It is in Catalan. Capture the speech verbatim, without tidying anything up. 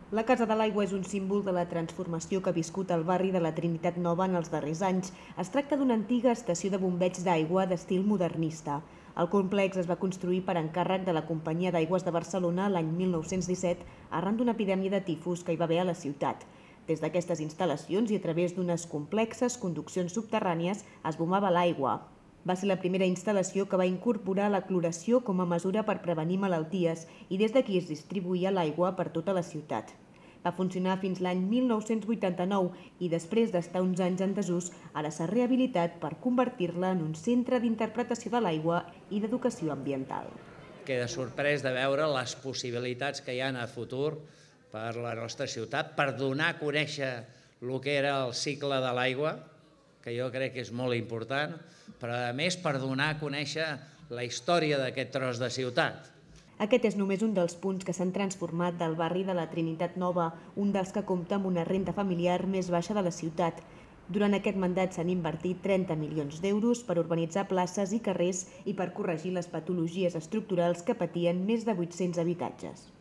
La Casa de l'Aigua és un símbol de la transformació que ha viscut el barri de la Trinitat Nova en els darrers anys. Es tracta d'una antiga estació de bombeig d'aigua d'estil modernista. El complex es va construir per encàrrec de la Companyia d'Aigües de Barcelona l'any mil nou-cents disset arran d'una epidèmia de tifus que hi va haver a la ciutat. Des d'aquestes instal·lacions i a través d'unes complexes conduccions subterrànies es bomava l'aigua. Va ser la primera instal·lació que va incorporar la cloració com a mesura per prevenir malalties i des d'aquí es distribuïa l'aigua per tota la ciutat. Va funcionar fins l'any mil nou-cents vuitanta-nou i després d'estar uns anys en desús, ara s'ha rehabilitat per convertir-la en un centre d'interpretació de l'aigua i d'educació ambiental. Queda sorprès de veure les possibilitats que hi ha a futur per la nostra ciutat, per donar a conèixer el que era el cicle de l'aigua, que jo crec que és molt important, però a més per donar a conèixer la història d'aquest tros de ciutat. Aquest és només un dels punts que s'han transformat del barri de la Trinitat Nova, un dels que compta amb una renda familiar més baixa de la ciutat. Durant aquest mandat s'han invertit trenta milions d'euros per urbanitzar places i carrers i per corregir les patologies estructurals que patien més de vuit-cents habitatges.